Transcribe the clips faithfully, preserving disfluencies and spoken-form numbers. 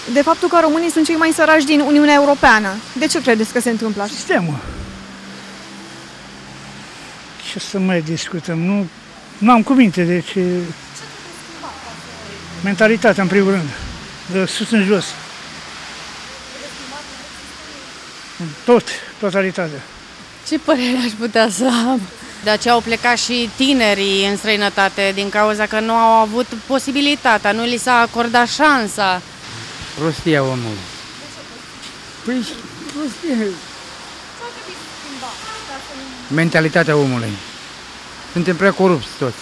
de faptul că românii sunt cei mai săraci din Uniunea Europeană. De ce credeți că se întâmplă așa? Sistemul. Ce să mai discutăm? Nu, nu am cuvinte, deci... Mentalitatea, în primul rând, de sus în jos. Tot, totalitatea. Ce părere aș putea să am? De aceea au plecat și tinerii în străinătate, din cauza că nu au avut posibilitatea, nu li s-a acordat șansa. Prostia omului. Păi, prostia. Mentalitatea omului. Suntem prea corupți toți.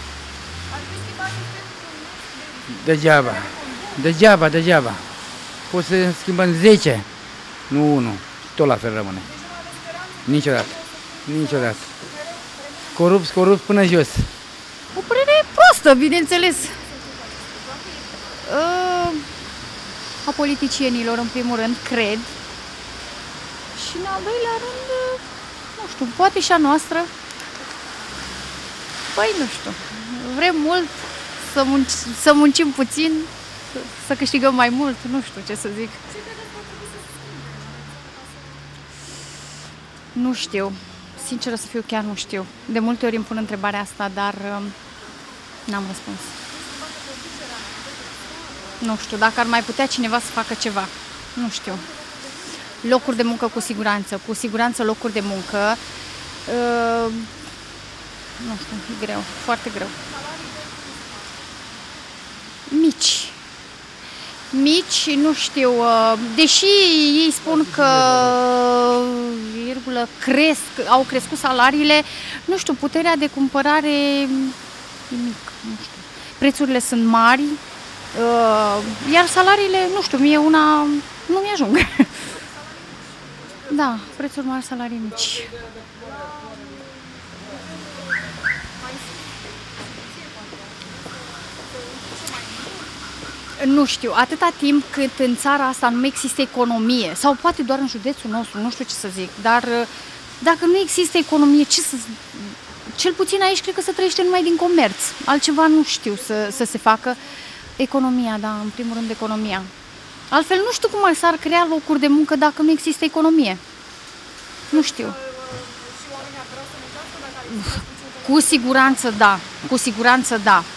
Degeaba. Degeaba, degeaba. Poți să schimbăm zece, nu unu. Tot la fel rămâne. Niciodată. Niciodată. Corupți, corupți până jos. O părere prostă, bineînțeles. Uh, a politicienilor, în primul rând, cred. Și în al doilea rând, nu știu, poate și a noastră. Păi, nu știu, vrem mult să, munci, să muncim puțin, să, să câștigăm mai mult, nu știu ce să zic. Nu știu, sinceră să fiu, chiar nu știu. De multe ori îmi pun întrebarea asta, dar um, n-am răspuns. Nu știu, dacă ar mai putea cineva să facă ceva, nu știu. Locuri de muncă cu siguranță, cu siguranță locuri de muncă. Uh, nu știu, e greu, foarte greu. Mici. Mici, nu știu, deși ei spun că virgulă, cresc, au crescut salariile, nu știu, puterea de cumpărare e mic, nu știu. Prețurile sunt mari, iar salariile, nu știu, mie una nu mi-ajung. Da, prețuri mari, salarii mici. Nu știu, atâta timp cât în țara asta nu există economie, sau poate doar în județul nostru, nu știu ce să zic, dar dacă nu există economie, ce să, cel puțin aici cred că se trăiește numai din comerț, altceva nu știu să, să se facă. Economia, da, în primul rând economia. Altfel nu știu cum s-ar crea locuri de muncă dacă nu există economie. Nu știu. Cu siguranță da, cu siguranță da.